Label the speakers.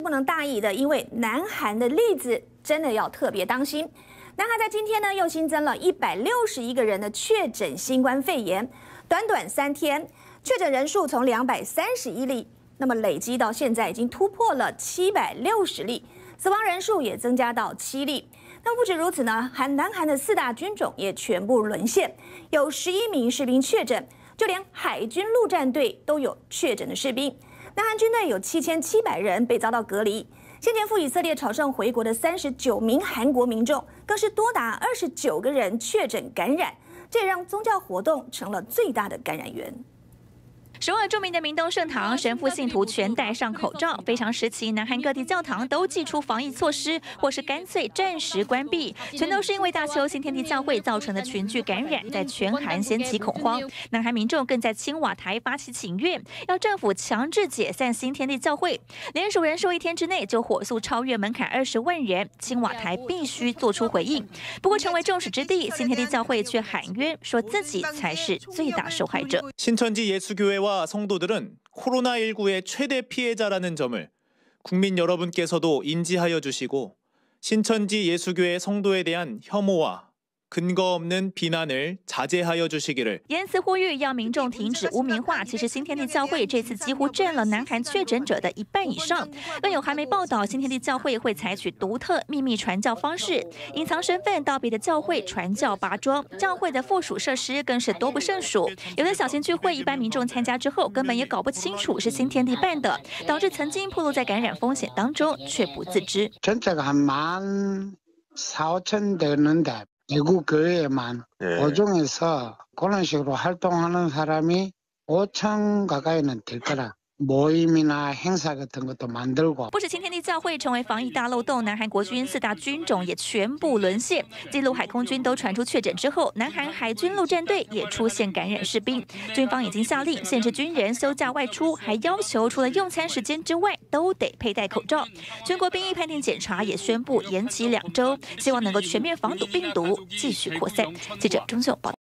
Speaker 1: 不能大意的，因为南韩的例子真的要特别当心。南韩在今天呢又新增了161个人的确诊新冠肺炎，短短3天，确诊人数从231例，那么累积到现在已经突破了760例，死亡人数也增加到7例。那不止如此呢，南韩的4大军种也全部沦陷，有11名士兵确诊，就连海军陆战队都有确诊的士兵。南韩军队有7700人被遭到隔离。先前赴以色列朝圣回国的39名韩国民众，更是多达29个人确诊感染，这也让宗教活动成了最大的感染源。
Speaker 2: 首尔著名的明洞圣堂，神父信徒全戴上口罩。非常时期，南韩各地教堂都祭出防疫措施，或是干脆暂时关闭，全都是因为大邱新天地教会造成的群聚感染，在全韩掀起恐慌。南韩民众更在青瓦台发起请愿，要政府强制解散新天地教会。联署人数1天之内就火速超越门槛20万人，青瓦台必须做出回应。不过，成为众矢之的，新天地教会却喊冤，说自己才是最大受害者。
Speaker 3: 신천지예수교회와 성도들은 코로나19의 최대 피해자라는 점을 국민 여러분께서도 인지하여 주시고 신천지 예수교회 성도에 대한 혐오와 근거 없는 비난을 자제하여 주시기를.
Speaker 2: 言辞呼吁要民众停止污名化。其实新天地教会这次几乎占了南韩确诊者的1半以上。更有韩媒报道，新天地教会会采取独特秘密传教方式，隐藏身份到别的教会传教拔桩。教会的附属设施更是多不胜数，有的小型聚会，一般民众参加之后根本也搞不清楚是新天地办的，导致曾经暴露在感染风险当中却不自知。
Speaker 4: 전체가 한 14,500 되는데 대구 교회에만 오종에서 그런 식으로 활동하는 사람이 5천 가까이는 될 거라. 모임이나 행사 같은 것도 만들고。
Speaker 2: 不止新天地教会成为防疫大漏洞，南韩国军4大军种也全部沦陷。继陆海空军都传出确诊之后，南韩海军陆战队也出现感染士兵。军方已经下令限制军人休假外出，还要求除了用餐时间之外都得佩戴口罩。全国兵役判定检查也宣布延期2周，希望能够全面防堵病毒继续扩散。记者钟秀报道。